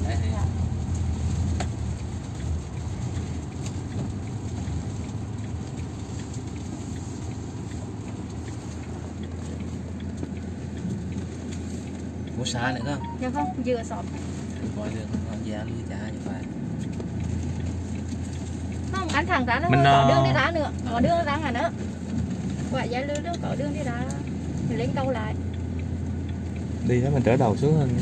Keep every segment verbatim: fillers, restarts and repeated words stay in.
Dạ. Có xa nữa không? Dạ không, vừa sọt. Coi được con giá lý trả như vậy. Không, anh thẳng ra nó Mình, có uh... đường đi ra nữa, có đường ra hả nữa. Quả giá lưới nó có đường đi ra, mình lên câu lại. Đi đó mình trở đầu xuống hơn.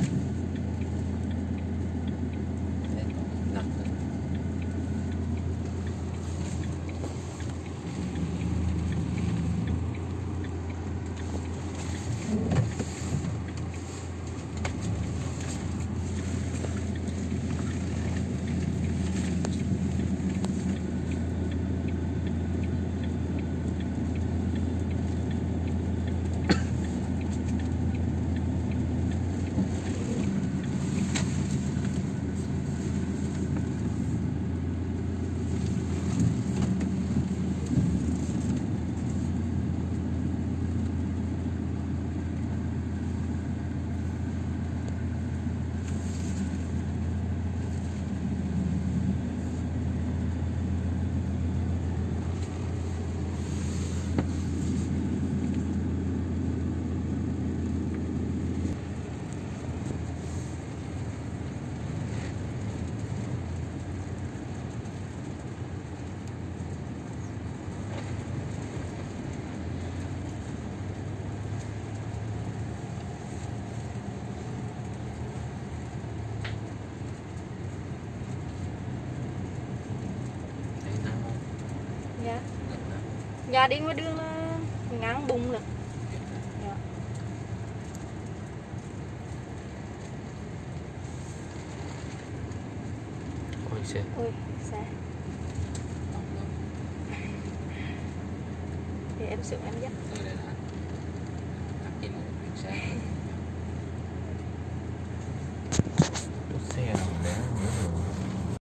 Dạ. Dạ đi ngoài đường ngang bùng rồi. Dạ. Ôi xe. Ôi, xe. Thì em xuống em dắt.